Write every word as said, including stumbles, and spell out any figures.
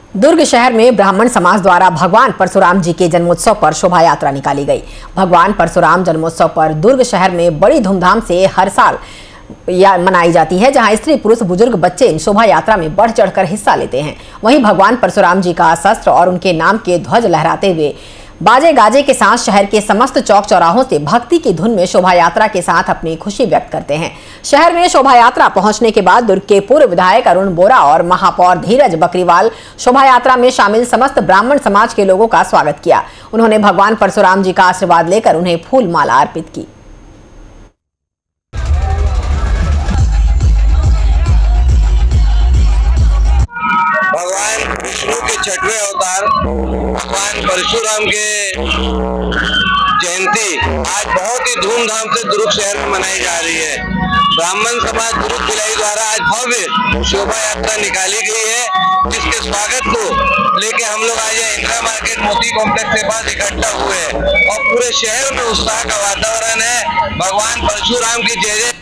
दुर्ग शहर में ब्राह्मण समाज द्वारा भगवान परशुराम जी के जन्मोत्सव पर शोभा यात्रा निकाली गई। भगवान परशुराम जन्मोत्सव पर दुर्ग शहर में बड़ी धूमधाम से हर साल या मनाई जाती है, जहां स्त्री पुरुष बुजुर्ग बच्चे शोभा यात्रा में बढ़ चढ़कर हिस्सा लेते हैं। वहीं भगवान परशुराम जी का शस्त्र और उनके नाम के ध्वज लहराते हुए बाजे गाजे के साथ शहर के समस्त चौक चौराहों से भक्ति की धुन में शोभा यात्रा के साथ अपनी खुशी व्यक्त करते हैं। शहर में शोभा यात्रा पहुंचने के बाद दुर्ग के पूर्व विधायक अरुण बोरा और महापौर धीरज बकरीवाल शोभा यात्रा में शामिल समस्त ब्राह्मण समाज के लोगों का स्वागत किया। उन्होंने भगवान परशुराम जी का आशीर्वाद लेकर उन्हें फूल माला अर्पित की। भगवान विष्णु के छठवें अवतार भगवान परशुराम के जयंती आज बहुत ही धूमधाम से दुर्ग शहर में मनाई जा रही है। ब्राह्मण समाज दुर्ग भिलाई द्वारा आज भव्य शोभा यात्रा निकाली गई है, जिसके स्वागत को लेके हम लोग आज इंदिरा मार्केट मोती कॉम्प्लेक्स के पास इकट्ठा हुए हैं और पूरे शहर में उत्साह का वातावरण है। भगवान परशुराम की जय जय